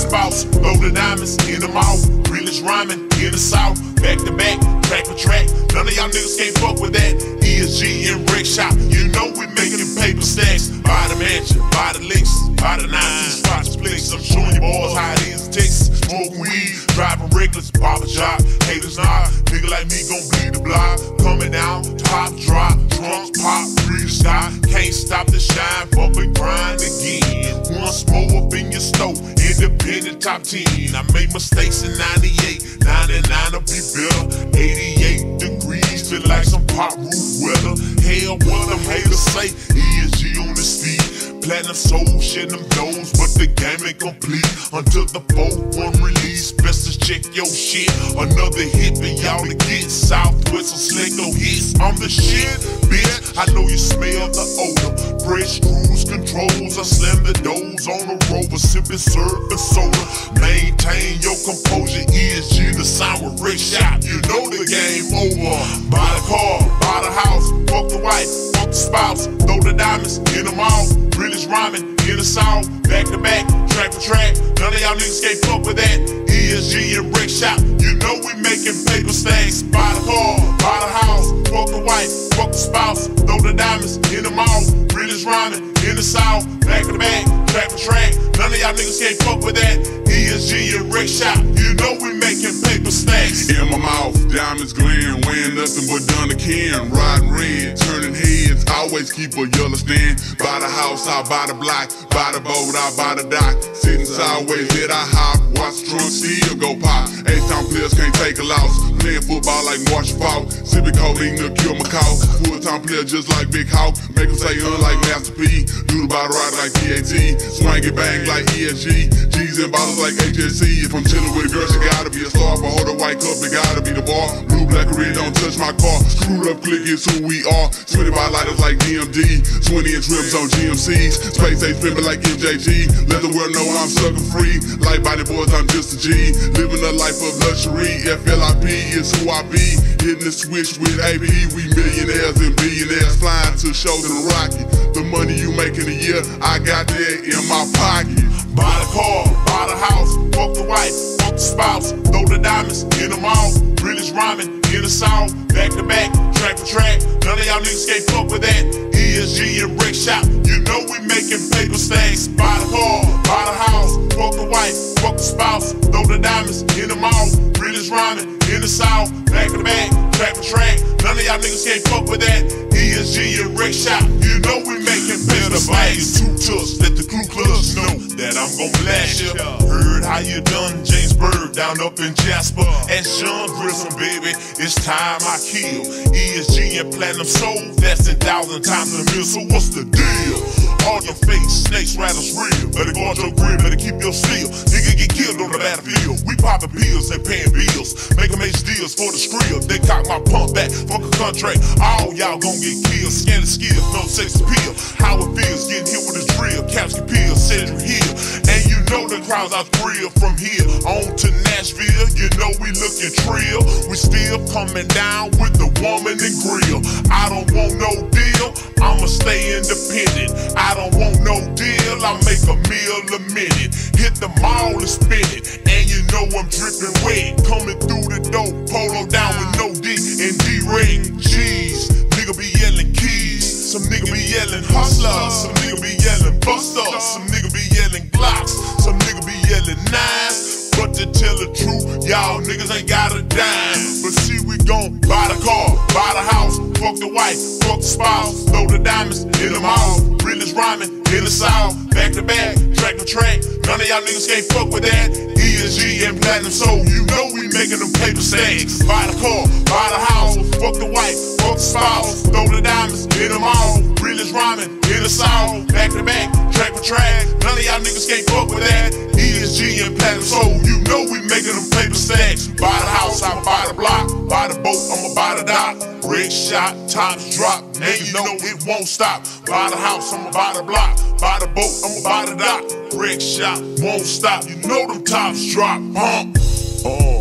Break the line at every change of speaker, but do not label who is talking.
spouse, throw the diamonds in the mouth. Realest rhyming in the south, back to back, track for track. None of y'all niggas can't fuck with that. E.S.G and Rec Shop, you know we making them paper stacks. Buy the mansion, buy the links, buy the 9 spots, flicks. I'm showing you boys how it is in Texas. Smoking weed, driving reckless, barber job, haters not. Nigga like me gon' bleed the block. Coming down, top drop, drunks pop, breathe the sky. Can't stop the shine, bump and grind again. Once more up in your stove, independent top 10. I made mistakes in 98, 99 will be better. 88 degrees, feel like some pop roof weather. Hell, what them haters say, E.S.G on the speed. Platinum soul, shedding them doors, but the game ain't complete until the 4-1 release. Best to check your shit. Another hit for y'all to get. Southwest or Slecko hits. I'm the shit, bitch. I know you smell the odor. Fresh cruise controls. I slam the doors on the Rover, sipping syrup and soda. Maintain your composure. E.S.G the sound with Rec Shop. You know the game over. Buy the car, buy the house, fuck the wife, fuck the spouse, throw the diamonds in the mouth. Realest rhyming in the south, back to back, track for track. None of y'all niggas can't fuck with that. E.S.G and Rec Shop, you know we making paper stacks. Buy the car, buy the house, fuck the wife, fuck the spouse, throw the diamonds in the mouth. Realest rhyming in the south, back to back, track for track. None of y'all niggas can't fuck with that. E.S.G and Rec Shop, you know we making paper stacks.
In my mouth, diamonds glint, wearing nothing but done again. Riding red, turning heads, always keep a yellow stand. Buy the house, I buy the block, buy the boat, I buy the dock. Sitting sideways, let I hop, watch the trunk still go pop. H-Town players can't take a loss, playing football like Marshall Falk. Sipping codeine to cure my cough. Full-time player just like Big Hawk, make them say like Master P. Do the bottle right like P.A.T. Swing it bang like E.S.G. G's and bottles like H.S.C. If I'm chilling with a girl, she gotta be a star. If I hold a white cup, it gotta be the bar. Blue, black, and red, don't touch my car. Screwed up, click, it's who we are. 20 by lighters like DMD. 20-inch rims on GMCs. Space age pimpin' like MJG. Let the world know I'm sucker free. Light body boys, I'm just a G. Living a life of luxury. FLIP is who I be. Hitting the switch with AP. We millionaires and billionaires. Flying to shows in a rocket. The money you make in a year, I got that in my pocket.
Buy the car, buy the house, fuck the wife, fuck the spouse, throw the diamonds in the mouth. Realest rhyming in the south, back to back, track for track. None of y'all niggas can't fuck with that. E.S.G and Rec Shop, you know we making paper stacks. Buy the car, buy the house, fuck the wife, fuck the spouse, throw the diamonds in the mouth. Realest rhyming in the south, back to back, track for track. None of y'all niggas can't fuck with that. E.S.G and Rec Shop, you know we making paper stacks. Two touch, let the crew clubs know that I'm gon' blast ya. Heard how you done James Bird down up in Jasper. And Sean Grissom, baby, it's time I kill. E.S.G and Platinum Soul, that's 10,000 times a meal. So what's the deal? All your face, snakes, rattles real. Better guard your grip, better keep your seal. Nigga get killed on the battlefield. We poppin' pills, they paying bills. Make them H deals for the skrill. They cock my pump back, fuck a contract. All y'all gon' get killed. Scanning skills, no sex appeal. How it feels, getting hit with a drill. Caps can peel, Cedric Hill. And you know the crowds out real. From here on to Nashville, you know we looking trill. We still coming down with the woman and grill. I don't want no deal, I'ma stay independent. I don't want no deal, I make a meal a minute. Hit the mall and spin it, and you know I'm dripping wet. Coming through the door, polo down with no D and D-ring G's. Nigga be yelling keys, some nigga be yelling hustlers, some nigga be yelling busters, some nigga be yelling Glocks, some nigga be yelling nines. But to tell the truth, y'all niggas ain't got a dime. But see, we gon' buy the car, buy the house, fuck the wife, fuck the spouse, throw the diamonds in the mouth. Realest rhyming in the south, back to back, track to track. None of y'all niggas can't fuck with that. E.S.G and Platinum Soul, you know we making them paper stacks. Buy the car, buy the house, fuck the wife, fuck the spouse, throw the diamonds in the mouth. Realest rhyming in the south, back to back, track for track. None of y'all niggas can't fuck with that. E.S.G and Platinum Soul, you know we making them paper stacks. Buy the house, I buy the block, buy the boat, I'ma buy the dock. Rec Shop, tops drop, and you know it won't stop. Buy the house, I'ma buy the block, buy the boat, I'ma buy the dock. Rec Shop won't stop, you know them tops drop,